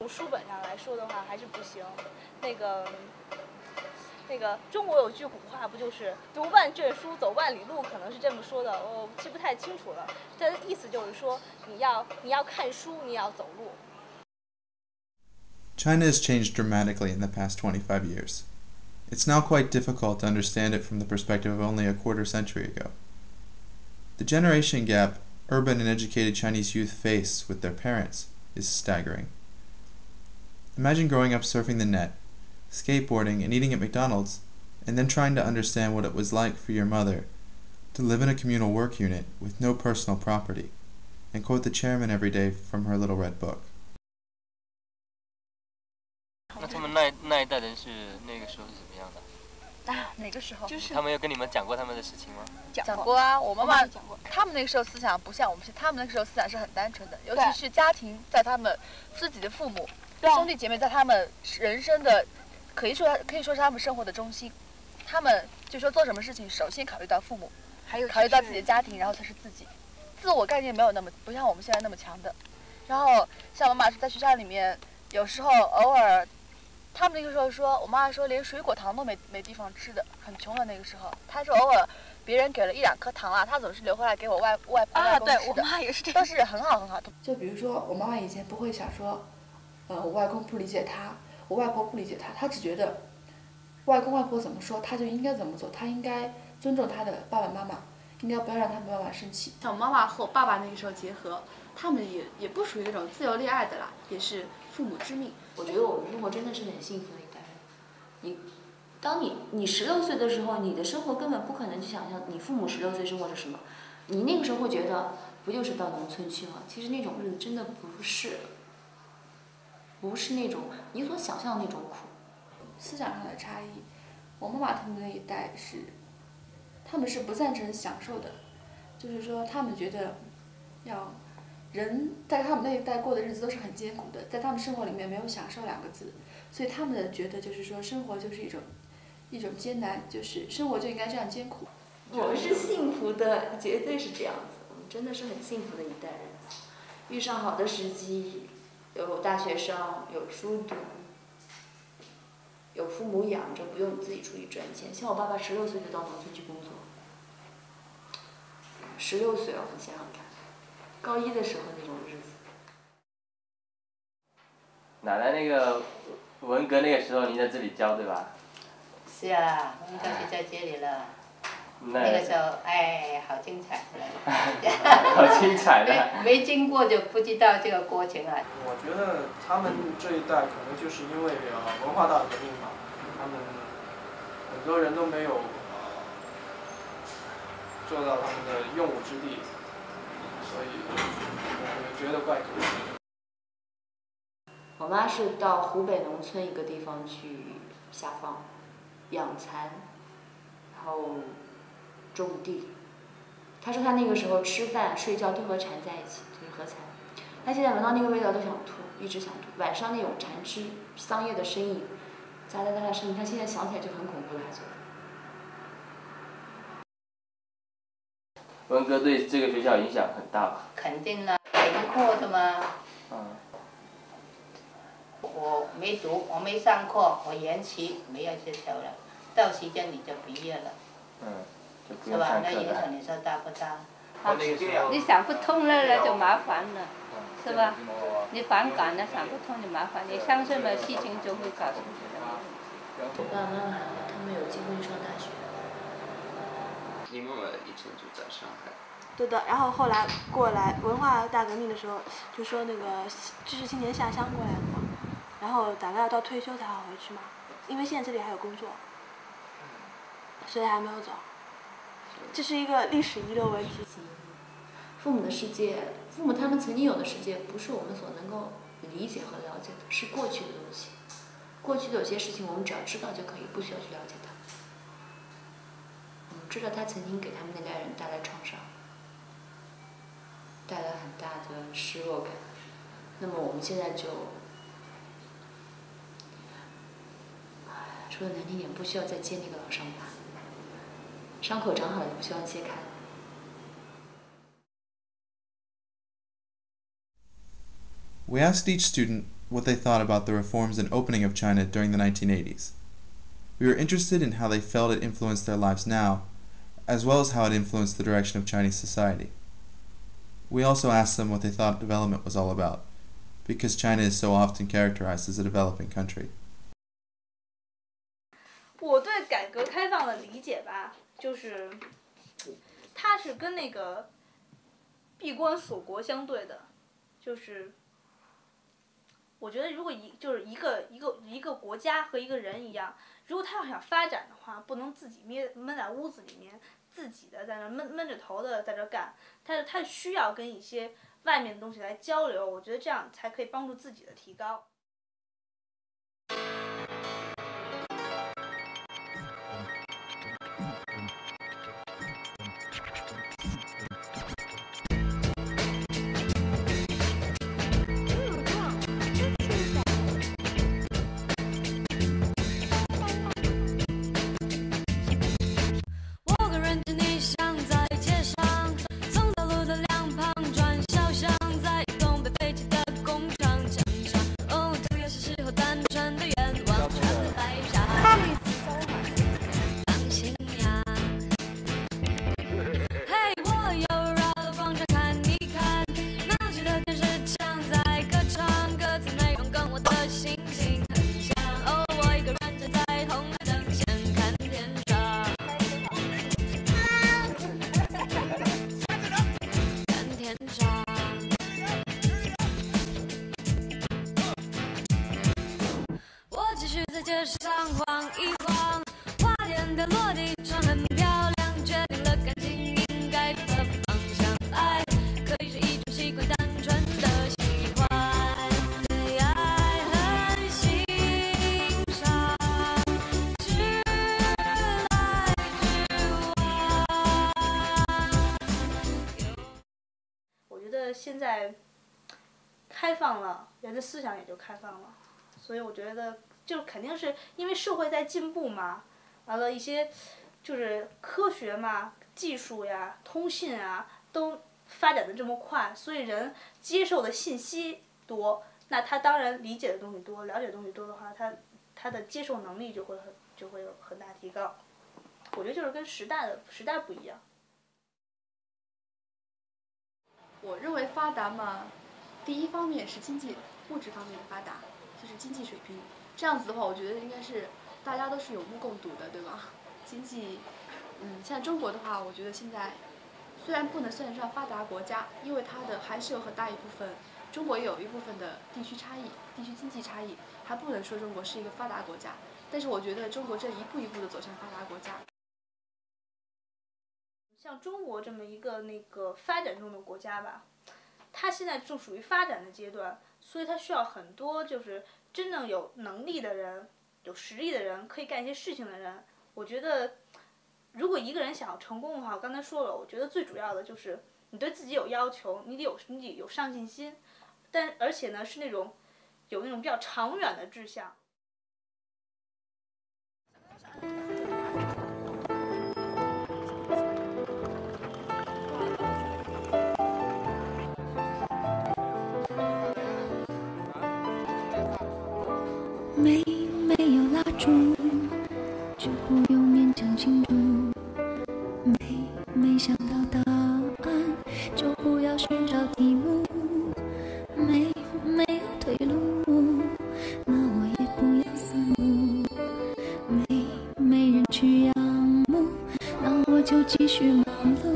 从书本上来说的话，还是不行。那个中国有句古话，不就是读万卷书，走万里路，可能是这么说的，我记不太清楚了。它的意思就是说，你要看书，你要走路。 China has changed dramatically in the past 25 years. It's now quite difficult to understand it from the perspective of only a quarter century ago. The generation gap urban and educated Chinese youth face with their parents is staggering. Imagine growing up surfing the net, skateboarding, and eating at McDonald's, and then trying to understand what it was like for your mother to live in a communal work unit with no personal property, and quote the chairman every day from her little red book. 那他们那一代人是那个时候是怎么样的？ 啊，哪个时候？ 就是他们有跟你们讲过他们的事情吗？ 讲过啊，我妈妈讲过。他们那个时候思想不像我们，他们那个时候思想是很单纯的，尤其是家庭在他们自己的父母、兄弟姐妹在他们人生的，可以说是他们生活的中心。他们就说做什么事情，首先考虑到父母，还有考虑到自己的家庭，然后才是自己。自我概念没有那么不像我们现在那么强的。然后像我妈妈是在学校里面，有时候偶尔。他们那个时候说，我妈妈说连水果糖都没地方吃的，很穷的那个时候。她说偶尔别人给了1-2颗糖啊，她总是留回来给我外婆外公吃的。对，我妈也是这样，都是很好很好。 就比如说我妈妈以前不会想说，我外公不理解她，我外婆不理解她，她只觉得外公外婆怎么说，她就应该怎么做，她应该尊重她的爸爸妈妈，应该不要让他们爸爸生气。 像我妈妈和我爸爸那个时候结合，他们也不属于那种自由恋爱的啦，也是父母之命。 我觉得我们中国真的是很幸福的一代人。当你16岁的时候，你的生活根本不可能去想象你父母16岁生活是什么。你那个时候会觉得，不就是到农村去吗？其实那种日子真的不是那种你所想象的那种苦。 思想上的差异，我妈妈他们那一代他们是不赞成享受的，就是说他们觉得人在他们那一代过的日子都是很艰苦的，在他们生活里面没有享受2个字，所以他们觉得就是说生活就是一种艰难，就是生活就应该这样艰苦。 我们是幸福的，绝对是这样子，我们真的是很幸福的一代人，遇上好的时机，有大学上，有书读，有父母养着，不用自己出去赚钱。像我爸爸16岁就到农村去工作，16岁哦，你想想看。高1的时候那种日子。 奶奶那个文革那个时候，您在这里教对吧？ 是啊，我们都是在这里了。那个时候，哎，好精彩好精彩的。 没经过就不知道这个过程啊。 我觉得他们这一代可能就是因为文化大革命嘛，他们很多人都没有做到他们的用武之地。所以我觉得怪可惜。 我妈是到湖北农村一个地方去下放、养蚕，然后种地。她说她那个时候吃饭、睡觉都和蚕在一起，就是和蚕。她现在闻到那个味道都想吐，一直想吐。晚上那种蚕织桑叶的声音，喳喳喳的声音，她现在想起来就很恐怖了，还觉得。 文革对这个学校影响很大吧？ 肯定啦，停课的嘛。我没读，我没上课，我延期没有这条了，到时间你就毕业了。是吧？那影响你说大不大？ 你想不通了就麻烦了，是吧？你反感了，想不通就麻烦，你上什么事情就会搞出去的。 我爸爸妈妈他们有机会上大学。 你妈妈以前就在上海。 对的，然后后来过来文化大革命的时候，就说那个知识青年下乡过来了嘛，然后大概要到退休才好回去嘛，因为现在这里还有工作，所以还没有走。这是一个历史遗留问题。 父母的世界，父母他们曾经有的世界，不是我们所能够理解和了解的，是过去的东西。过去的有些事情，我们只要知道就可以，不需要去了解它。我们知道他曾经给他们那代人带来创伤，带来很大的失落感。那么我们现在就，说的难听点，不需要再揭那个老伤疤，伤口长好了就不需要揭开。 We asked each student what they thought about the reforms and opening of China during the 1980s. We were interested in how they felt it influenced their lives now, as well as how it influenced the direction of Chinese society. We also asked them what they thought development was all about, because China is so often characterized as a developing country. 我对改革开放的理解吧，就是它是跟那个闭关锁国相对的，就是我觉得如果就是一个国家和一个人一样，如果他要想发展的话，不能自己闷在屋子里面，自己的在那闷着头的在这干，他需要跟一些外面的东西来交流，我觉得这样才可以帮助自己的提高。 街上晃一晃，花店的落地窗很漂亮，决定了感情应该的方向。爱可以是一种习惯，单纯的喜欢，对爱很欣赏，直来直往。 我觉得现在开放了，人的思想也就开放了，所以我觉得。就肯定是因为社会在进步嘛，完了一些就是科学嘛、技术呀、通信啊都发展的这么快，所以人接受的信息多，那他当然理解的东西多、了解的东西多的话，他的接受能力就会有很大提高。我觉得就是跟时代不一样。 我认为发达嘛，第一方面是经济物质方面的发达，就是经济水平。这样子的话，我觉得应该是大家都是有目共睹的，对吧？经济，像中国的话，我觉得现在虽然不能算得上发达国家，因为它的还是有很大一部分，中国也有一部分的地区差异、地区经济差异，还不能说中国是一个发达国家。但是我觉得中国正一步一步的走向发达国家。 像中国这么一个那个发展中的国家吧，它现在正属于发展的阶段，所以它需要很多就是真正有能力的人、有实力的人、可以干一些事情的人。我觉得，如果一个人想要成功的话，我刚才说了，我觉得最主要的就是你对自己有要求，你得有上进心，而且呢是有那种比较长远的志向。 没有蜡烛，就不用勉强庆祝。没想到答案，就不要寻找题目。没有退路，那我也不要死路。没人去仰慕，那我就继续忙碌。